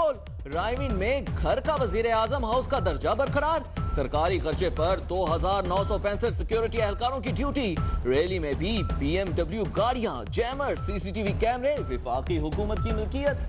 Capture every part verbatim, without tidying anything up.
Protocol. रायवीन में घर का वजीर आजम हाउस का दर्जा बरकरार। सरकारी खर्चे पर दो हजार नौ सौ पैंसठ सिक्योरिटी एहलकारों की ड्यूटी। रैली में भी बीएमडब्ल्यू गाड़ियां, जैमर, सीसीटीवी कैमरे विफाकी हुकूमत की मिल्कियत।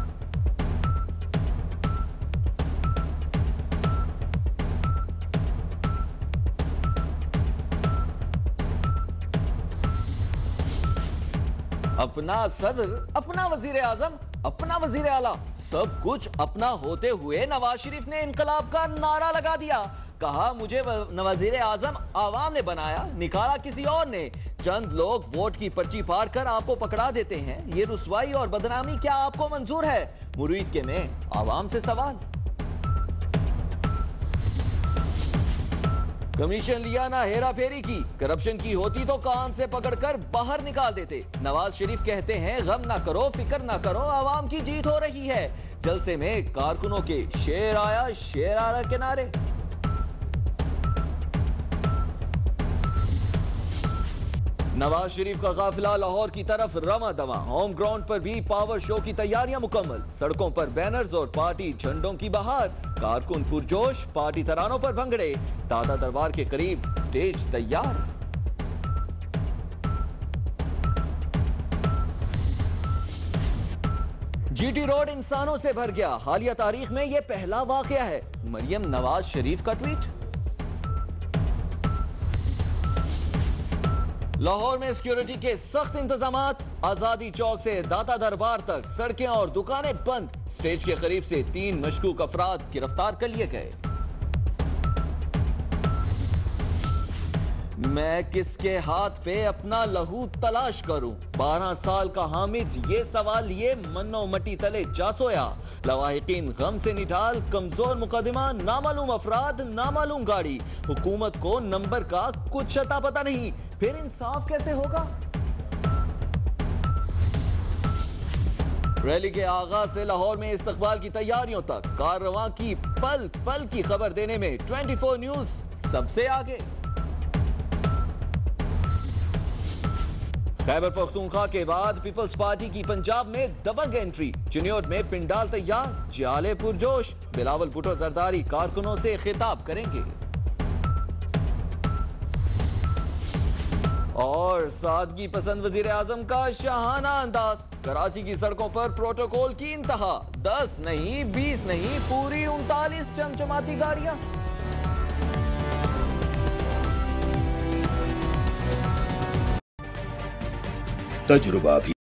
अपना सदर, अपना वजीर आजम, अपना वजीर आला, सब कुछ अपना होते हुए नवाज शरीफ ने इनकलाब का नारा लगा दिया। कहा मुझे वजीर आजम आवाम ने बनाया, निकाला किसी और ने। चंद लोग वोट की पर्ची फाड़ कर आपको पकड़ा देते हैं। ये रुसवाई और बदनामी क्या आपको मंजूर है? मुरीद के में आवाम से सवाल। कमीशन लिया ना हेरा फेरी की, करप्शन की होती तो कान से पकड़कर बाहर निकाल देते। नवाज शरीफ कहते हैं गम ना करो, फिक्र ना करो, आवाम की जीत हो रही है। जलसे में कारकुनों के शेर आया शेर आया किनारे। नवाज शरीफ का काफिला लाहौर की तरफ रवा दवा। होम ग्राउंड पर भी पावर शो की तैयारियां मुकम्मल। सड़कों पर बैनर्स और पार्टी झंडों की बहार। कारकुन पुरजोश, पार्टी तरानों पर भंगड़े। दादा दरबार के करीब स्टेज तैयार। जीटी रोड इंसानों से भर गया। हालिया तारीख में यह पहला वाकया है। मरियम नवाज शरीफ का ट्वीट। लाहौर में सिक्योरिटी के सख्त इंतजामात। आजादी चौक से दाता दरबार तक सड़कें और दुकानें बंद। स्टेज के करीब से तीन मशकूक अफराद गिरफ्तार कर लिए गए। मैं किसके हाथ पे अपना लहू तलाश करूं? बारह साल का हामिद ये सवाल लिए मन्नो मटी तले जा सोया। लवाहिकीन गम से निठाल, कमजोर मुकदमा, नामालूम अफराद, नामालूम गाड़ी। हुकूमत को नंबर का कुछ अता पता नहीं, फिर इंसाफ कैसे होगा? रैली के आगाज से लाहौर में इस्तकबाल की तैयारियों तक काररवां की पल पल की खबर देने में चौबीस न्यूज सबसे आगे। खैबर पख्तूनख्वा के बाद पीपल्स पार्टी की पंजाब में दबंग एंट्री। चिन्योट में पिंडाल तैयार, जाले पुरजोश। बिलावल भुट्टो जरदारी कारकुनों से खिताब करेंगे। और सादगी पसंद वजीर आजम का शाहाना अंदाज। कराची की सड़कों पर प्रोटोकॉल की इंतहा। दस नहीं, बीस नहीं, पूरी उनतालीस चमचमाती गाड़ियां। तजुर्बा भी